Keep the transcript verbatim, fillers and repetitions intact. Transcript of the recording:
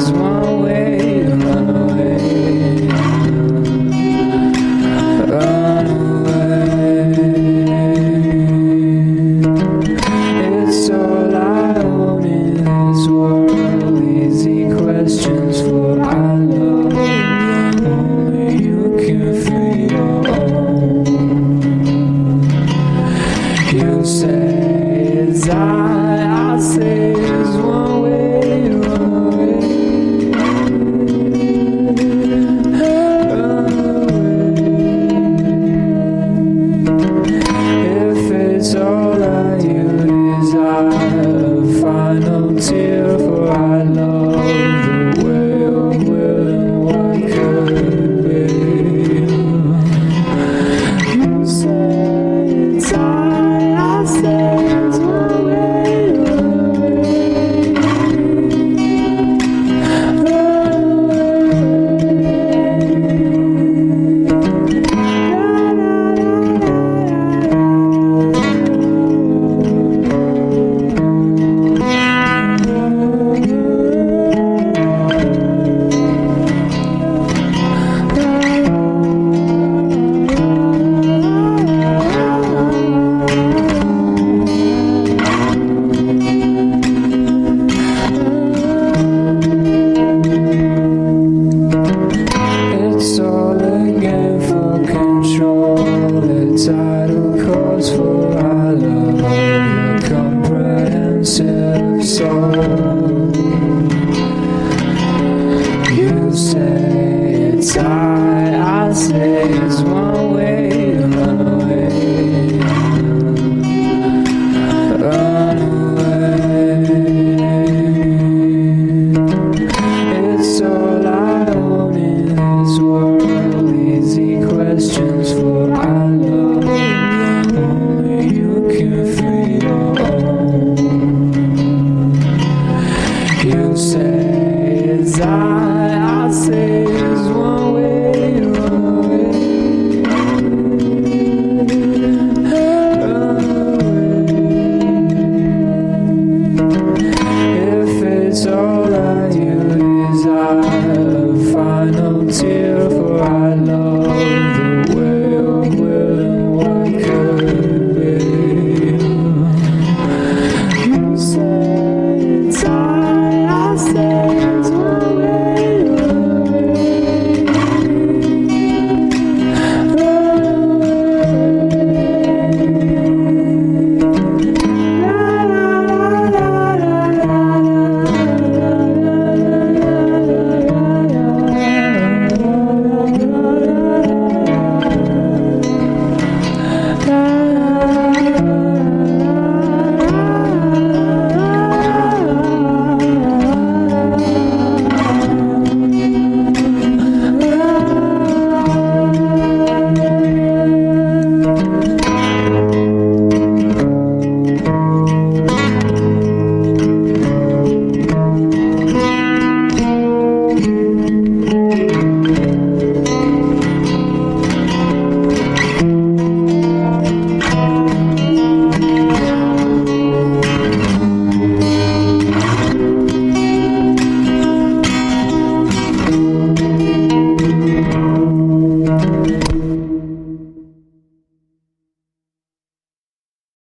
is one way to run away. Run away. It's all I own in this world. Easy questions for our love. Only you can free your own. You say it's I, I say it's one way to run away. Run away. If it's all that you desire, a final tear for our love, the way of willing what could be. You say it's I, I say it's one way to run away. Run It's all again for control, the tidal calls for our love, your comprehensive soul. You say it's I, I say it's one way to run away. Run away. It's all I own in this world. Easy questions for our love. Only you can free your own. You say it's I.